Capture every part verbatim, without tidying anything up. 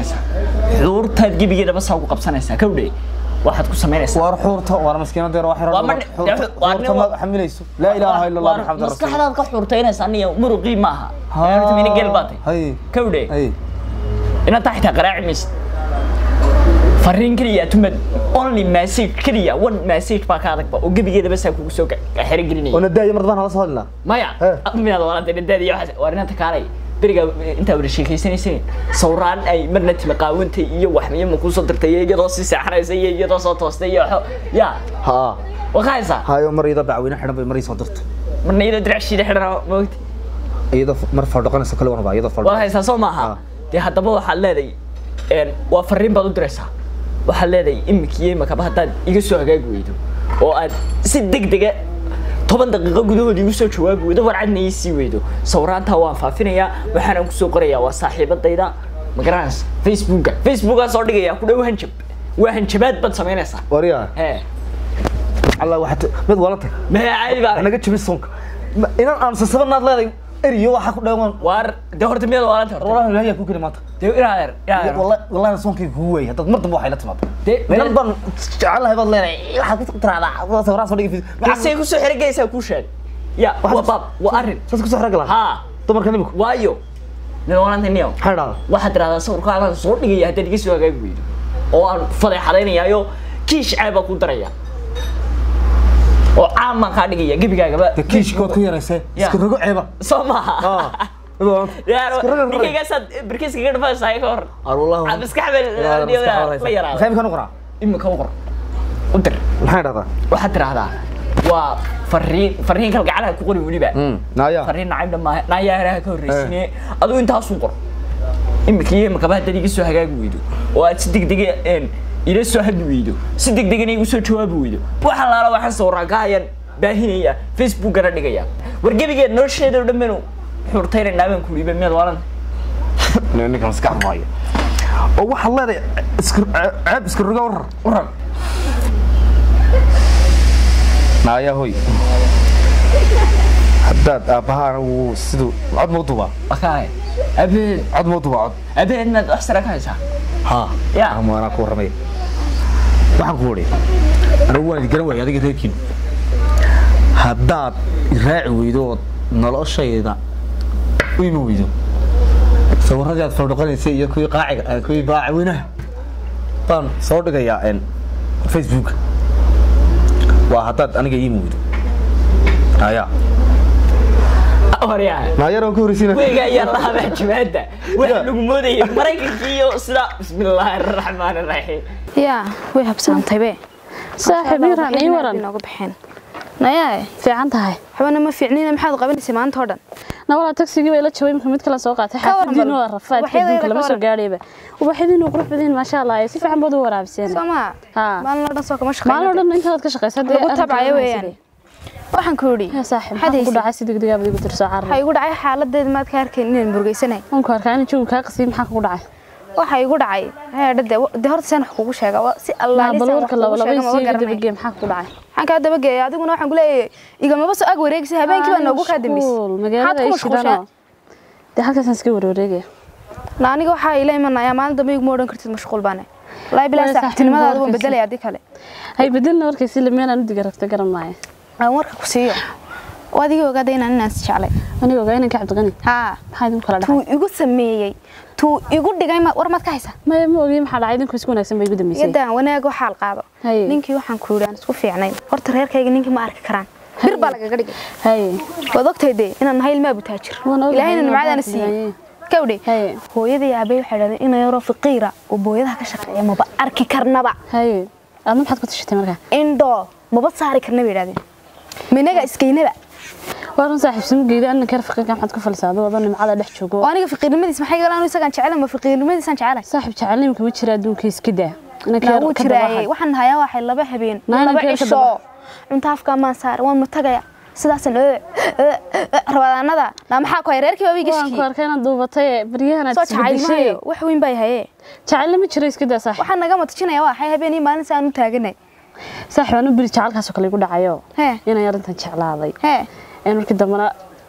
qabsanaysaa xuurtaad gebigeedaba saa ugu qabsanaysaa kawdhe waxaad ku samaynaysaa war xuurta war maskiinada yar wax yar xuurta ma xamilayso la ilaaha illa allah muhammad rasuul maskaxdaad ka xuurtaynaysaa aniga muruqi maaha yaarta min gel baatay hay kawdhe hay ina taxta qaraac mis fariin kaliya tumad only message kaliya one message baa ka adag ba oo gebigeedaba saa kugu soo xirigelinay oo nadaaya mardan hala soo hadlaa maya admiyaad walaad nadaaya waxa warina takaalay beriga inta wada sheekaysanaysan sawraan ay marna tilqaawantay iyo wax ma ku soo dirtay iyadoo si saxraysay iyadoo soo toostay iyo ya ha waqaysa hayo marida bacwina xiran bay maray soo dirtay marna iyadoo diracshida xiran moogti iyadoo mar fadhaqanaysa kale wana baa iyadoo fadhaqan waqaysa soo maaha de hadaba waxa leeday een waa fariin baad u diraysaa waxa leeday imikiyay makaba hadaad iga soo hagaag weydo oo aad si degdeg ah toban daqiiqo gudahood igu soo jawaab weydo warcadnay si weydo sawraanta waan faafinayaa waxaan ku soo qorayaa waa saaxiibadayda magaraans Facebook Facebook soo dhigaya ku dhaw hanjab waa hanjabaad bad sameynaysaa wariya ee Allah waxa mid walata ma caadi baa anaga jibisonka inaan aan sababnaad leeday eriyo waxa ku dhawan war de horta mid walata wallahi ilaahay ku kiri maanta de ilaahay ilaahay wallahi wallahi sonkii ku way hadda mar dambe waxay la timaado de meel ban jacalahay bad leeday waxa ku tiraada sawiraan soo dhigay maxay ku soo xirigaysaa ku sheeg ya waa bab waa arin soo ku soo xirigala ha dumarka nimku waayo mid walanta niyo xidhaa waxa tiraada sawirkaaga soo dhigaya hadda iga soo hagaag weydo oo aan fadeexadeynayaayo kiish ceeb ku daraya oo caama ka dhigaya gabigaaga kiishkood ku yareysay iska rogo ceeba Soomaha ah yaaro ninkayga sad birkiiska ka dhafaysay ka hor Allah aad iska xabel la yaraado fahmi kan qora imika u qor u dir maxay dhahdaa waxa tiraahdaa waa fariin fariin kal gacalaha ku qori waliba naaya fariin nacayb dhama naayaaraha ka horeysine aduu intaas u qor imika imika ba dad iga soo hagaag weydo oo aad si degdeg ah ila soo had weydo si degdeg ah igu soo jawaab weydo waxa laala waxa soo raagaayaan baahinaya Facebook gara dhigaya war gabigeed nolosheeda dhammeenu xurtayna naaban ku liibay meel waran ninka maskax maayo oo waxa leeday iska ceeb iska rogo war waran naaya hoy haddaad aabahaan uu siduu cod mooduba akaay abeed cod mooduba cod abeed maad wax sara ka haysaa ha ya ama ana ku warmay waxaan ku wari ana waan garan way adiga reerkiin haddaad raaci weydo noloshayda u imi weydo sawirradii aad fadhaqanaysay iyo kuwii qaaciga kuwii baacwinaha baan soo dhigayaa en Facebook waa haddaad aniga imi weydo aya waryaa naayaro ku horeysiina weega ayaa la habaa jimaada waxa lagu moodayay maraykankiyo sida bismillaahir rahmaanir rahiim ya way habsaantay be saaxiibiraan ii waran inaga baxeen naya fiican tahay xabana ma fiicnina maxaad qabanaysaa maanta oo dhan nawala taxigi way la jabay mid kala soo qaatay xaafadiin waa rafaad kadib lama soo gaadhayba waxaydin u qurux badan ma sha Allah si fiican baad u waraabiseen sama ha maalin la dhan soo kama shaqeyn maalin dhan intaad ka shaqeysaad ugu tabcayo weeyaan waxaan ku yiri saaxiib waxa ku dhacay sidii degdeg ah igu tirso caar waxa igu dhacay xaaladeed maad ka arkeen inaan burgeysanay aan ku arkaa in joog ka qasiim maxaa ku dhacay waxa igu dhacay heedade de horta san wax kugu sheega si Allah lisa balwarka laba laba si dibage maxaa ku dhacay waxaan ka dabageeyay adiguna waxaan ku leeyahay igama soo ag wareegsi habeenkii baa noogu ka dambeys magaalada ay shidano de halkaas iska wareegay la aniga waxa ila imanaya maalin dambe igu moodan kartid mashquul baan la bilaa saaxiibtinimada ugu bedelay adii kale hay bedelna warkaysi lameen aan u digaragta garan maayo aan warka ku siiyo wadiga ogaada inaan inaas jeclay aniga ogaa inaan ka cabdaqani ha maxay idin kala dhacay tuu igu sameeyay tuu igu dhigay war mad ka haysa ma ma ogi maxaa dhacay idinku isku wanaagsan bay igu dambeysay yadaan wanaag waxa la qaado ninkii waxaan ku yiraahdaa isku fiicnay horta reerkayga ninkii ma arki karaan bir baa laga dhigay hay wadogtayde inaan nahay ilma butaajir ilaahayna nimcadana siiyay kawdhe hooyadii aabay waxa yiraahdeen inay yaro faqiira oo booyadaha ka shaqeeya ma ba arki karnaba hay aad maxaad ku tashatay markaa indo ma ba saari karnaba yiraahdeen minaga iskaynaba waan saaxiibsan geedo anna ka faqiirka maxaad ku falsaado wada nimcada dhex joogo aniga faqiirnimadiis maxay galaan isagaan jecel ma faqiirnimadiis aan jecelahay saaxiib jecelnimka ma jira adduunka iska daa ana ka jiraay waxaan hayaa waxay laba habeen laba cisho inta afka ma saar waan ma tagaya sidaas loo rabadaanada la maxaa ku reerkii waa wiigiski waan ku arkay inaan duubatay bariyahana tisbishay wax weyn bay haye jecel ma jira iska daa saaxiib waxaan naga matajinaya waxay habeenii maalin saan u taaganay saaxiib anu biri jecelkaas oo kale igu dhacayo inaan yarintan jeclaaday he een markii dambana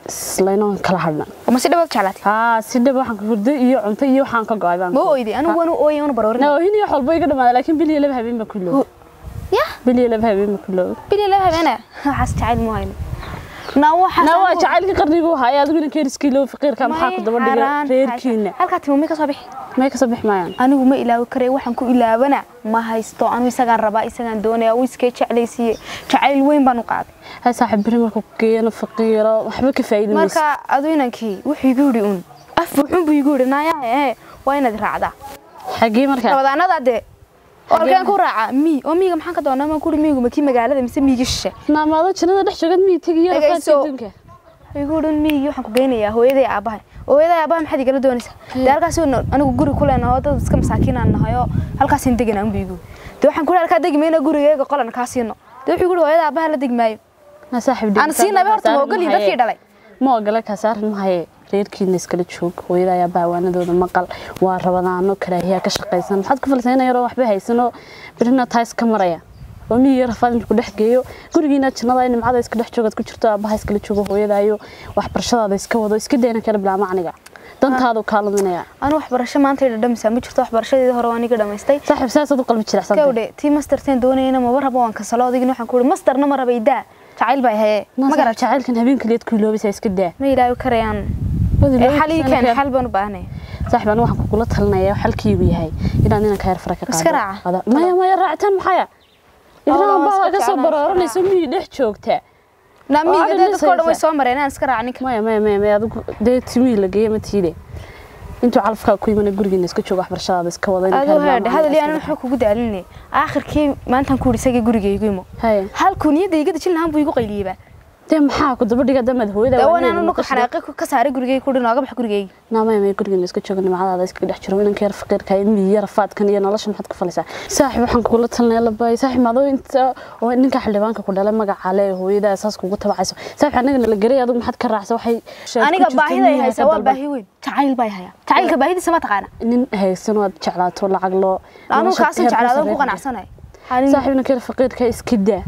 islayno kala hadna ma si dhawaad jeclaatay ha si dhab waxaan ku hurday iyo cunto iyo waxaan ka go'ay baan ma ooyday anigu waan ooyay waan baroorin na oohin iyo xalbo iga dhamaad laakiin bil iyo laba habeen ba kullo ya bil iyo laba habeen ba kullo bil iyo laba habeen waxaas jacayl ma hayno na waxa na waa jacaylka qarnigu hayaa adiguna keeriskii loo faqiirka maxaa ku daba dhigay reerkiina halka timo ka soo bixi ma ka soo bixi maayaan anigu ma ilaawi karay waxaan ku ilaabana ma haysto anigu isagaan rabaa isagaan doonaya oo iskee jeclaysiye jacayl weyn baan u qaaday ha saaxiib bari markuu geeyno faqiiro waxba ka faa'iido marka aduunankii wuxuu igu yiri un af wuxuu buu igu yiri naaya ee waa inaad raacdaa xagee marka wadaanada de orgaan ku raaca mi oo miiga maxaan ka doonaa ma ku miigu ma ki magaalada mise miigi shishe naamada jannada dhex joogad mii tagiyo rafaadka adduunka igu yiri miigi waxaan ku geynayaa hooyaday aabahay hooyaday aabahay maxaad igala doonaysaa de halkaas anigu guri ku leenahay dad iska masaakiin aan nahay oo halkaas in deganaa un biigu de waxaan ku halka degmayna gurigeyga qolan ka siino de wuxuu yiri hooyaday aabahay la degmaayo na saaxiib aan siinaba horta ma ogalin dadkii dhalay ma ogala ka saarin mahay reerkiina iskala joog hooyada ayaa baawaanadooda maqal waa rabadaano karaahiya ka shaqeysan maxaad ku falsaynaa yaroo waxba haysano birina taas ka maraya oo miyi rafaad ku dhex geeyo gurigiina jannada ay nimcada iska dhex joogad ku jirto aabaha iskala joogo hooyadaayo waxbarashadaada iska wado iska deena kala bilaa macniga dantaadu kaaluminaya anu waxbarasho maanta ay dhadhamisa ma jirto waxbarashadeeda hore waan iga dhamaystay saaxiib saasad u qalbi jiracsan kawde tii masterteen doonayna ma waraba waan ka salo adigina waxaan ku yiri masterna ma rabaydaa jacayl bay haye ma gara jacaylkan habeenka leed ku iloobaysa iska daa ma ilaawi karayaan xalii kan xal baan u baahnay saaxiib anu waxaan kugula talinayaa xalkiigu yahay inaan inaan ka yar fara ka qaado maya maya raactan maxaya inaan baa ka soo barooranayso mii dhex joogta na miiga dadka oo dhan way soo mareen aan iska raacnin maya maya maya maya adigu dee timii la geeyay ma tiide intuu calafka ku yimid gurigeena iska joogo waxbarashada iska wada inaan ka hadal hadal yaan wuxuu kugu daalinay aakhirkii maanta ku dhisay gurigeygu imo hal kuniyadayga dajin lahaan buu igu qayliyay de maxaa ku daba dhiga damad hooyada waa inaan ku xanaaqay ka saaray gurigeyga ku dhinooga bax gurigeyga naamay may gurigeena iska joogo nimcadaada iska dhex jiro inaan ka yar faqiirka in miyi rafaadkan iyo nolosha maxad ku falaysaa saaxiib waxaan kugula talinayaa labay saaxiib maado inta oo ninka xildhibaanka ku dhalay magaca le hooyada asaas kugu tabacayso saaxiib anaga la garay adigu maxad ka raacsan waxay aniga baahida ay haysaa waa baahi weyn jacayl bay haya jacaylka baahida sama taqaana nin haysan oo jeclaato lacag loo anu kaas jeclaado ku qanacsanay saaxiibna ka yar faqiirka iska daa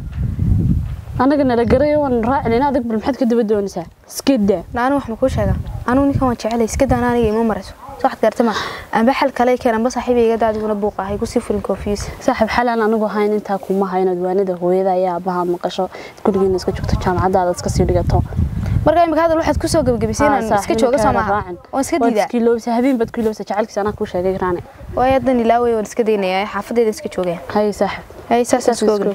anaga nala garay waan raacnaa adag bal maxad ka daba doonaysaa iska daa laana wax ma ku sheega anu ninkan waan jeclay iska daana aniga ima marayso sax gartama amba xal kale keenan ba saaxiibeyga daadiguna buuqahay ku sii furin koofiyis saaxiib xalan anigu hayn inta kuma hayno diiwaanada hooyada ayaa abaha maqasho gurigeena iska joogto jaamacadaada iska sii dhigato marka imika hadal waxaad ku soo gabagabaysiinaan iska jooga Soomaaliya oo iska diida iska loobsa habeen bad ku loobsa jacaylkiisa anaa ku sheegay raane waayadan ilaaway waan iska deynaya xaafadeeda iska joogay hay saaxiib hay saas iska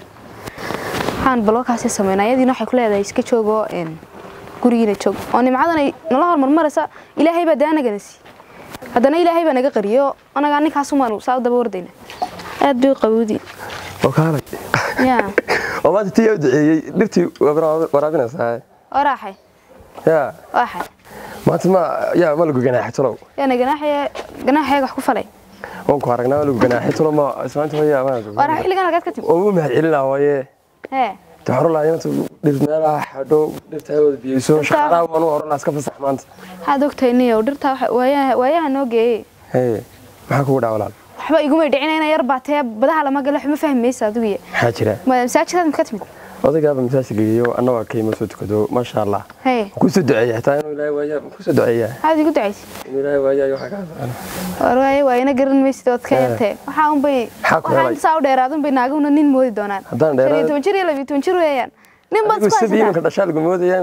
waxaan balookaasi sameynaa iyadina waxay ku leedahay iska joogo een gurigiina joog oo nimcadan ay nolol hormar maraysa ilaahay baa daanaga nasi hadana ilaahay baa naga qariyo anaga ninkaas u maanu saa daba wardayna aad bay qabowdi oo kaalay ya oo maanta tii u duceeyay dhirtii waraabinaysaa oraaxay ya waxay maanta ma ya ma lagu ganaaxay tolow ya na ganaaxay ganaaxay wax ku falay oo ku aragnaa lagu ganaaxay tolow ma ismaanta hooyaa ma oraax xilligan halkaad ka timi oo ma celinaa waaye ee taxaro laayinta dhirmeelaha xadho dhirtaayooda biyeyso shaqaalaha waan u oranaa iska fasax maanta waxaad ogtayniyo dhirta waayaha waayaha noo geeyey hee maxaa kugu dhaca walaal waxba iguma dhicinayna yar baatee badaha lama galo waxma fahmaysa adigu maxaa jira masaajidada ka timid odaygaaba masaajid geeyo annagoo kayma soo tukado maasha allah hee ku soo duceeyaa taa inuu ilaahay waayaa ku soo duceeyaa aad igu ducaysi inuu ilaahay waayaa waxa ka hadlaan war waaye waa ina garan maysid oo ka yartay waxa un bay waxaan saa u dheeraadun bay naaguna nin moodi doonaan haddaan dheeraad toban jir iyo laba toban jir weeyaan nin bad ku haysta ka dhashaal gumoodaya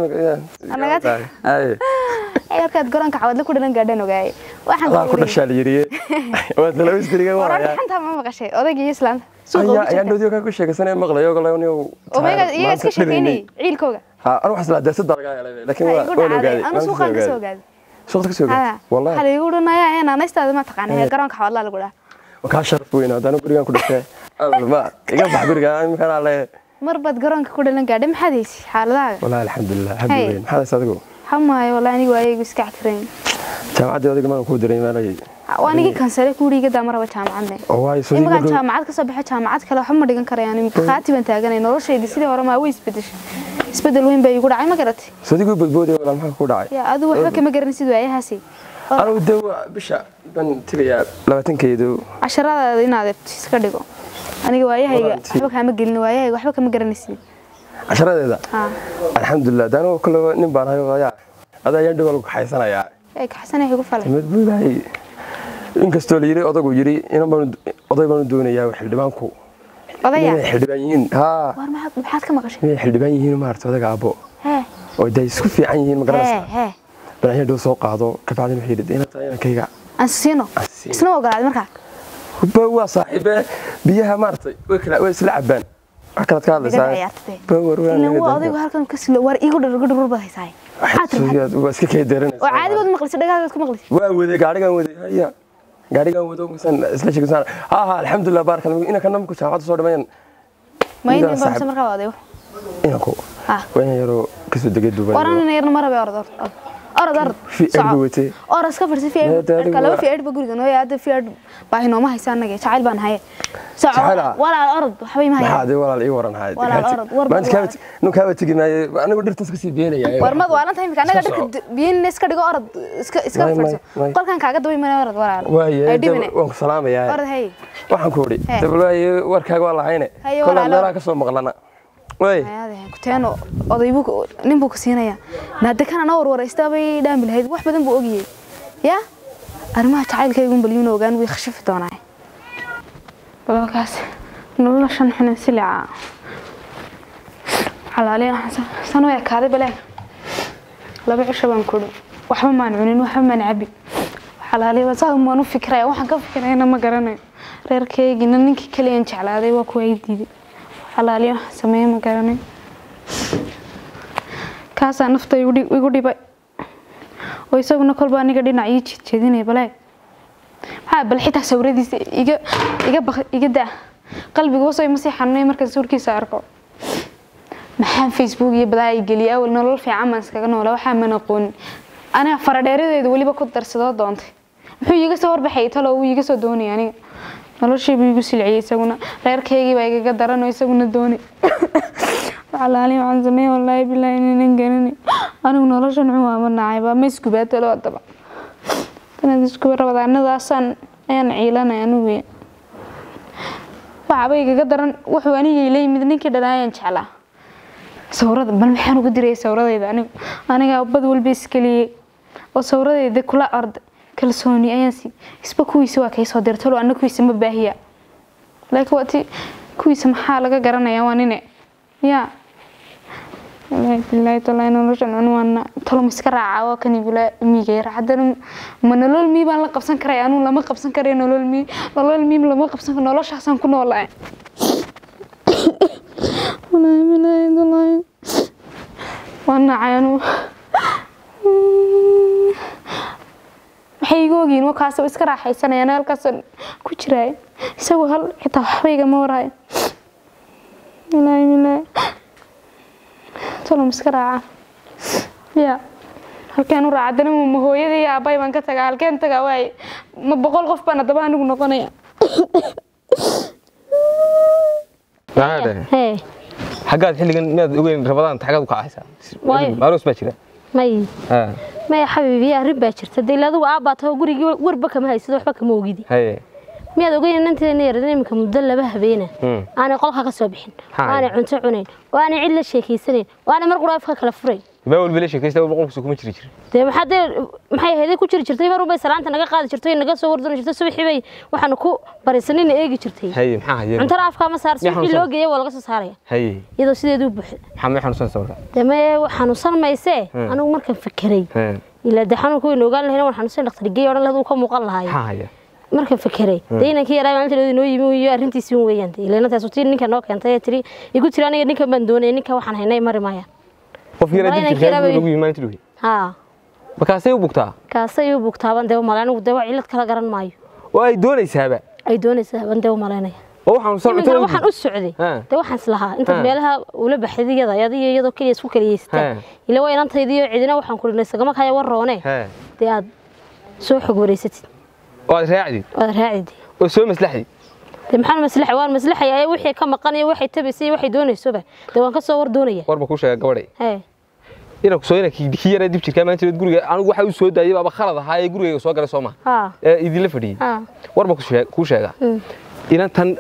anaga ay yarkaad goranka xawadla ku dhalan gaadhan ogaay waxaan ku dhashaal yiriye waa dalay isdiriga waa yaa xanta ma maqashay odayga islaamka ayaa ayaa doodiyo ka ku sheegaysanay maqlayo galayo omega iyaga iska sheekeynay ciilkooga ha anu wax la daasad dalaga yaalay laakiin waa waa ogaaday anu suuqan ka soo ogaaday suuqda ka soo ogaaday wallahi hal igu dhanaaya ee naanaystaada ma taqaanay garoonka xawadla lagu dhaha waxa sharaf weyn oo dana gurigan ku dhashay alba iga bax guriga imkaan alle mar bad garoonka ku dhalan gaadhay maxaad haysi xaaladaha wallahi alxamdulillah habbi weyn maxaad haysaa adigu xamaayo wallahi anigu ayagu iska xtireen jaamacadda adiga ma ku diray maalay waanigi kansare ku dhiga damaraba jaamacadne oo way soo diiday jaamacad ka soo baxay jaamacad kale waxa ma dhigan karayaan imka qaatiban taaganay noloshaydi sidii hore ma way isbedeshay isbedel weyn bay igu dhacay ma garatay soo digu badbooday wala maxaa ku dhacay ya adu waxba kama garan sidoo ayahaasi anu daw bisha ban tigaya labaatan keedo casharada inaad iska dhigo aniga waayahayga waxba kama gelin waayahayga waxba kama garanaysid casharadeeda ha alxamdulillah daano kale nin baan hayo yaa adaa yaan dhawal ku xaysanayaa ay ka xasanay igu falay mid buudahay inkastoo la yiri odagu yiri inaan baan oday baan doonayaa xildhibaanku odaya xildhibaan yihiin ha war maxaad maxaad ka maqashay xildhibaan yihiin maarta odaga abo he oo day isku fiican yihiin ma garanaysaa he banaanyo dhow soo qaado ka bacdin wixii dhid ina tahay kayga ansino isna ogolaad markaa ba waa saaxiibe biyaha maartay way kala way isla cabaan akala ka hadlaysaa ba war waa odaygu halkan ka silo war igu dhar dhar baa haysaay waxaad waa iska kay deeranaysaa oo caadi baad maqlaysaa dhagaagaad ku maqlaysaa waa wada gaarigan wada haya gaarigan wada misan isla sheegsan ha ha alxamdulillah barakallahu ina kana ku jaamacad soo dhameeyaan ma inta baa markaa waa odayo ina ko waan yaro ka soo degay Dubai waran yarna marabe orod orod orod fi edwate orod iska farsi fi kala fi edba guriga noo yaada fi ed baa inoo ma haysan naga jacayl baan haye socod walaal orod waxbay ma haye maxaa walaal ii waran haye walaal orod war ma inta nu ka wati ginaaye anigu dhirtas ka sii beenayaa war mad waalan tahay imika anaga dhirka biin iska dhigo orod iska iska farso qolkan kaaga dabay ma orod walaal waaye waan ku salaamayaa orod hay waxaan ku wari dablaay warkaaga waa lahayne kala meelaha ka soo maqlana way ayade ku teeno odaybu nin buu ka siinaya naade kana na warwaraysta bay dhaam lahayd wax badan buu ogiyay ya arrimaha jacaylkaygu baliyuun ogaan way khashafi doonaa balkaas noloshan xana silaa xalaaleen sano ya kaade balaa laba cisho baan ku waxba maan cunin waxba maan cabi xalaalee wasaa ma nu fikray waxaan ka fikirayna ma garanayo reerkaygiina ninkii kale aan jeclaaday waa ku ay diiday xalaaliyo sameey ma garanay kaasa nafta igu dhibay oo isaguna kolba aniga dhinac ii jeedinay balay waxa bal xitaa sawiradiisa iga iga iga daa qalbiga wasoo ima sii xanuunay markaan sawirkiisa arko maxaan Facebook iyo badaa ay galiyay awal nolol fiican ma iskaga noolaa waxa ma aqoon ana faradheeradeedu waliba ku darsado doontay wuxuu iga soo warbaxay talo uu iga soo doonay aniga noloshii buu igu silciyay isaguna reerkaygii baa igaga daran oo isaguna doonay walaali waxaan sameeyay wallahi billahi inaan garanay anigu noloshan cuma ma nacay ba ma isku baatalo adaba tan isku rabadaanadaasan ayaan ciilanay anigu waxa bay igaga daran wuxuu aniga ilay mid ninkii dhalaayan jeclaa sawirada bal maxaan ugu diray sawiradeeda anigu aniga bad walba iskaliyay oo sawiradeeda kula ard kalsooni ayaan si isba kuwiisa waa kay soo dirtalo anna kuwiisa ma baahiya laakiin wati kuwiisa maxaa laga garanayaa waa nine ya wallahi billahi taala noloshan anwana talo miska raaca oo kan ibula miigay raacdan ma nolol mi baan la qabsan karay anu lama qabsan karay nolol mi nolol mi lama qabsan karo noloshaasan ku noolaa wallahi billahi taala wana ayanu waxay googeen oo kaas iska raaxaysanayaan halkaas ku jiray isagoo hal xitaa waxbayga ma waraay ilaahay ilaahay tolo iska raaca ya halkeen u raacdana ma hooyadii aabay baan ka tagaa halkeen tagaa way ma boqol qof baan daba anigu noqonaya هذا هي حاجات حلقة ناد وين رمضان حاجات وقعسة معروف بشرة ماي ها ما يا حبيبي يا ربا شرت دي لا دو عبات هو غري وربك ما هي سدو وحبك ما وجدي هي miyaad ogeyn inta neeradeen imka muddo laba habeen aan qolka ka soo bixin aan cunto cunayn waan cid la sheekaysanay waan mar quraafka kala furay ma wal bila sheekaysta wal qolku kuma jiri jir de maxay maxay heeday ku jiri jirtay mar walba salaanta naga qaadi jirtay naga soo wardan jirtay subaxii bay waxaan ku barisanin eegi jirtay hay maxaa hayay cunto raafka ma saar subaxii loo geeyay walaga soo saaraya hay iyadoo sideedu buuxay maxaa xanuunsan sawirka de ma waxaan sarmaysay anigu markaan fikiray ila daxanu ku inoogaan lahayn waxaan soo dhaqtar geeyay oran lahayd uu ka muuqan lahaay haya marka fikiray deynanka yaraa maalinta inoo yimi iyo arintiisi uu weeyaan ilaa taas uu ninka noo keentay tiri igu tiri aniga ninka baan doonay ninka waxaan haynay mari maaya qof yara dibkiisa lagu yimaanti luhi ha bakaasay u bugtaa kaasay u bugtaa baan deew malaan uu deew cilad kala garan maayo oo ay doonaysaaba ay doonaysaa baan deew malaynaya oo waxaan soo cunto waxaan u socday de waxaan islahaa inta meelaha ula baxdiyada yadiyo iyadoo kaliya isku kaliyeystaa ilaa way inantaydiyo cidina waxaan ku dhinay sagama kaya waroone de aad soo xog wareysatid oo raacdi oo raacdi oo soo maslaxdi de maxaan maslaxa waan maslaxa ay wixii ka maqan iyo wixii tabisay wixii doonayso ba de waan ka soo war doonaya warba ku sheega gabadhay ee ina ku soo ina ki yara dib jirka maanta guriga anigu waxa uu soo daayay baba khalad ahaa ee guriga soo galay Soomaa ha ee idin la fadhiyay ha warba ku sheega ku sheega ina tan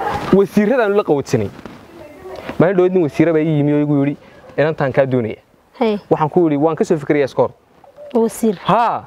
wasiiradan la qawadsanay ma dhoodin wasiira bay yimi oo igu yiri ina tan ka doonaya waxaan ku yiri waan ka soo fikiraya iskoor wasiir ha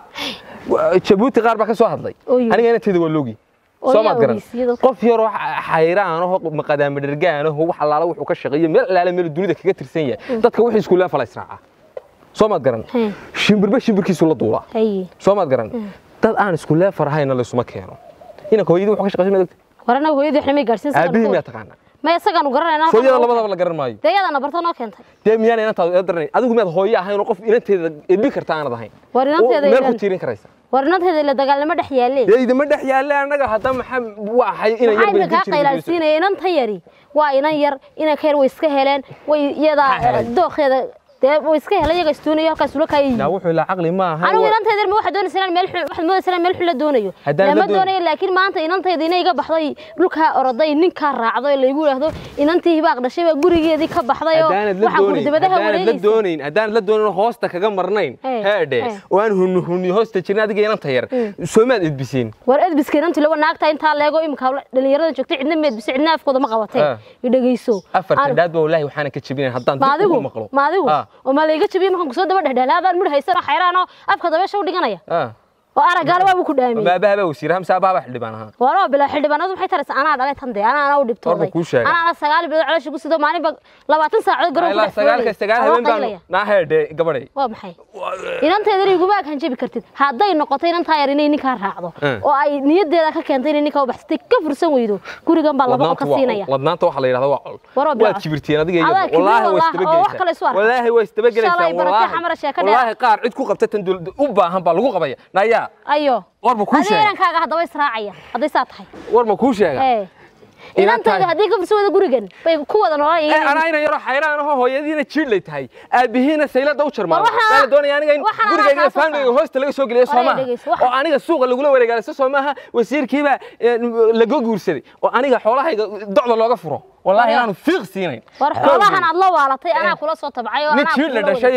Jabuuti qaar baa ka soo hadlay aniga inanteeda waa loogi soo ma garan qof yar oo xayraan oo maqadaam dhergaan oo wax alaala wuxuu ka shaqeeyo meel alaala meel dunida kaga tirsan yahay dadka wixii isku leefala israaca soo ma garan shimbirba shimbirkiisu la duula soo ma garan dad aan isku leefarahayn la isuma keeno ina hooyadu wax ka shaqeysan madagta warana hooyadu waxna ma gaarsiin aabihi ma taqaana ma isagaan u garanayna hooyada labadaba la garan maayo deeyadana barto noo keentay dee miyaan inantaadu darnay adigu miyaad hooyo ahayn oo qof inanteeda edbi karta aanad ahayn war inanteeda meel ku tiirin karaysa war inanteeda la dagaalama dhex yaalee deeyda ma dhex yaalee anaga hadda maxaa waxay inay yar bay ka qaylalsiinay inanta yari waa inan yar ina ka yar way iska heleen way iyada dooqeeda way iska heleen iyaga istuunayo halkaas ula kaayay yaa wuxuu la aqli ma aha anigu inanteeda ma waxa doonaysan meel waxa moodaysan meel xul la doonayo lama doonayo laakiin maanta inanteeda inay iga baxday dhulka oroday ninka raacdo la igu yiraahdo inantii hibaaq dhashay baa gurigeedii ka baxday oo waxa gurdibadaha wareegaysa la doonayn hadaan la doonayn hoosta kaga marnayn heedhe oo aan hun hun hoosta jirna adiga inanta yar Soomaad idbisiin war idbiskeen inta laba naagta inta leego imka dhalinyarada joogtay cidna meed bisi cidna afkooda ma qabatay idhageyso afartan daad baa wallahi waxaan ka jabinay hadaan dib u maqlo maadigu oo ma leega jabiyo markaan ku soo daba dhexdhalaadaan mid haysan xayraano afka dabeesha u dhiganaya oo aragal waa ku dhaamay ma baaba wasiir hamsa baaba xildhibaan aha waro bila xildhibaanadu maxay taras ana dhalay tan de ana ana u dhibtooday ana sagaal bilood calash ku sido maalin ba labaatan saacadood garoon ku sagaal ka sagaal habeen baan na heede gabadhay waa maxay inanteeda igu ma kan jabi kartid haday noqoto inanta yar inay ninka raacdo oo ay niyadeeda ka keentay inay ninka u baxsatay ka fursan weydo gurigan baa laba ka siinaya wadnaanta waxa la yiraahdo waa waa kibirteen adiga iyo wallahi way istabagalaysaa wallahi way istabagalaysaa wallahi qaar cid ku qabta tan u baahan baa lagu qabaya naya ayo war ma ku sheegay inankaaga hadaba israacaya haday saa tahay war ma ku sheegay ee inanteeda hadii ka fursada gurigan bay ku wada noolayeen ana ina yaro xayraan oo hooyadiina jiilay tahay aabihiina saylada u jarmaa baa doonaya aniga in gurigayga faanayga hoosta laga soo geliyo Soomaaliya oo aniga suuqa lagu la wareegayso Soomaha wasiirkiiba laga guursaday oo aniga xoolahayga docda looga furo wallahi aanu fiiq siinay war xoolahan aad la waalatay ana kula soo tabcay oo ana jiil la dhashay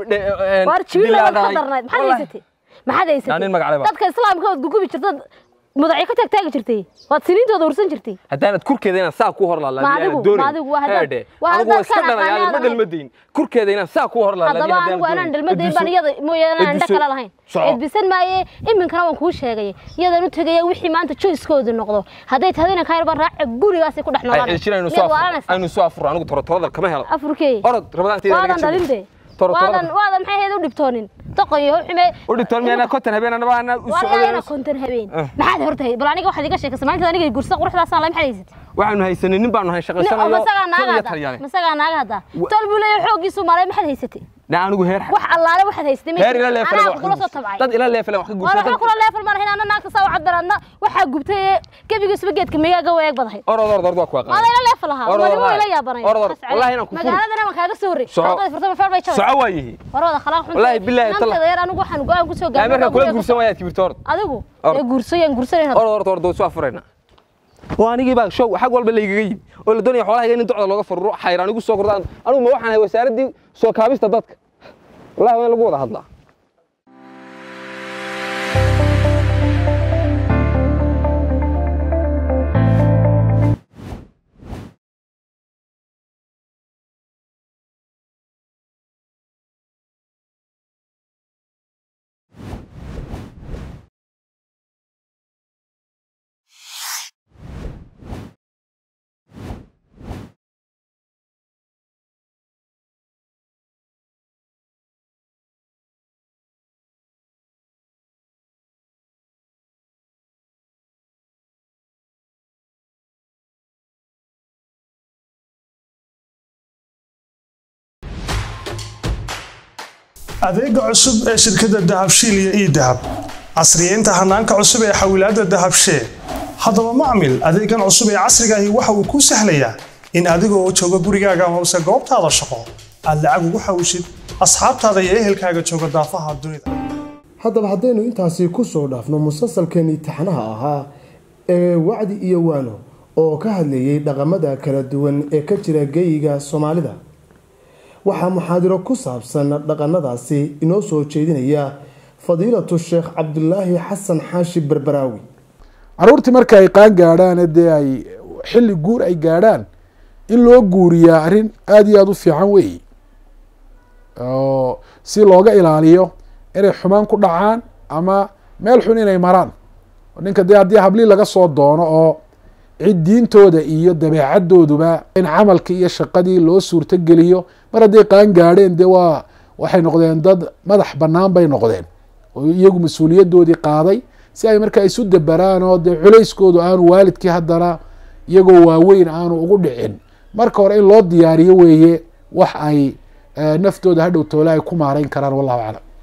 war jiil la qadarnayd maxay haysatay maxay haysatay dadka islaamka oo gugubi jirtay madaxay ka tagtaagi jirtay waad siniintooda ursan jirtay hadaan kurkeeda inaan saa ku hor laalaa doonay maadigu waa hadda waa hadda iska dhalay ma dhalmadeen kurkeeda inaan saa ku hor laalaa hadda anigu anaan dhalmadeen baan iyada mooyaan aan dhakala lahayn edbisan maaye iminkana waan ku sheegay iyadana u tagay wixii maanta choice-kooda noqdo haday tahdina ka yar baan raac gurigaas ku dhex noolaan aynu soo afur anigu torotorada kama helo afurkee orod rabadaanteeda waadan dhalinde waadan waadan maxay heedo dhibtoonin taqoyo xumee u dhibtoon meena kontan habeen anaba ana u socdo kontan habeen maxaad hortay bal aniga waxaad iga sheekaysaa maanta aniga gursa quruxdaas aan la maxay haysatay waxaanu haysanay nin baanu hay shaqaysanayo masaga naaga masaga naaga hada talbulay xoogiisu maray maxaad haysatay na anigu heer wax allaale waxaad haysatay heer ila leefal wax kula soo tabcay dad ila leefal wax ka guursaday waxa kula leefal mar hina naagta soo cad baradna waxa gubtay gabigiisba geedka meeyaga weeg badahay orod orod orod waa ku aqaan wala ila leefal aha wala ila yaabanay wallahi inaan ku magaaladana ma kaaga soo ri dadka furtaba far bay jabay soo waayihi warwada khalaaq xun wallahi billahi tala yar anigu waxaan go'aan ku soo gaaray marka kula guursan wayaa kibirtoor adigu ee guursayan guursanayna orod orod orod soo afurayna waanigi baa show xaq walba la igaga yimi oo la doonaya xoolaha in docda looga furro xayraan igu soo kordaan anigu ma waxaan hay wasaaradii soo kaabista dadka wallahi waan lagu wada hadlaa adeega cusub ee shirkadda dahabshiil iyo e-dahab casriyeynta hanaanka cusub ee xawilaadda dahabshee haddaba macmil adeegan cusub ee casriga ahi waxa uu kuu sahlayaa in adigoo jooga gurigaaga hoose goobtaada shaqo aad lacag ugu xawishid asxaabtaada iyo ehelkaaga jooga daafaha dunida haddaba haddaynu intaasi ku soo dhaafno musalsalkeenii taxanaha ahaa ee wacdi iyo waano oo ka hadlayay dhaqamada kala duwan ee ka jira geeyiga soomaalida waxaa muxaadiro ku saabsan dhaqanadaasi inoo soo jeedinaya fadiilatu sheekh cabdulaahi xasan xaashi berberaawi caruurtii marka ay qaan gaadhaan dee ay xilli guur ay gaadhaan in loo guuriyaa arrin aada iyo aada u fiican weeye oo si looga ilaaliyo inay xumaan ku dhacaan ama meel xun inay maraan. ninka dee haddii hablii laga soo doono oo cid diintooda iyo dabeecadooduba in camalkii iyo shaqadii loo suurto geliyo mar hadday qaan gaadheen dee waa waxay noqdeen dad madax bannaan bay noqdeen oo iyagu mas-uuliyadoodii qaaday si ay markaa isu dabaraan oo dee culayskoodu aanu waalidkii haddana iyagoo waaweyn aanu ugu dhicin. marka hore in loo diyaariyo weeye wax ay naftooda hadhow toole ay ku maarayn karaan. wallahu aclam.